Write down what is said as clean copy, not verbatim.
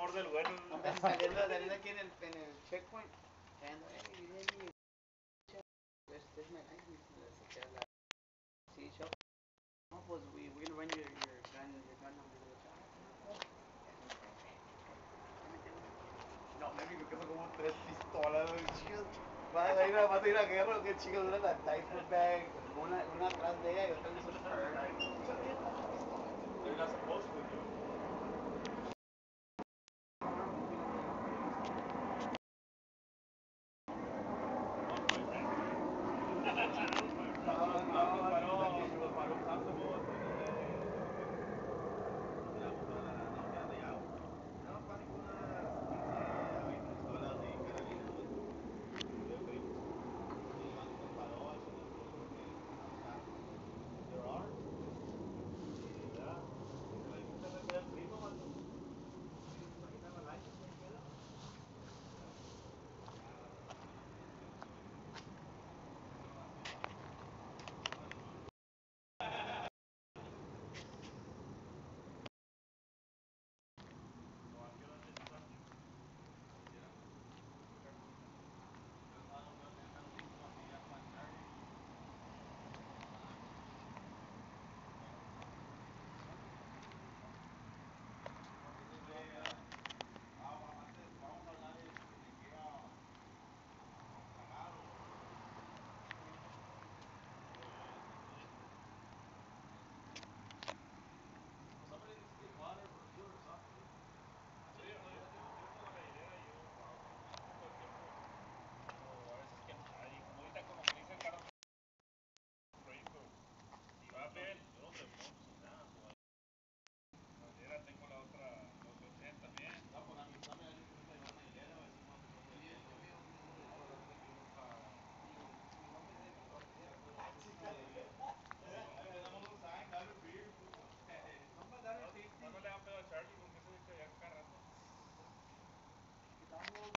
amor del bueno. Saliendo aquí en el checkpoint. Callando, there's my license. Sí, show. No, pues we're gonna run your gun number. No, me dijo que son como 3 pistolas, güey, chicos. Vas a ir a guerra, que chicos, una la diaper bag. Una atrás de ella y otra de sus They're not supposed to, dude.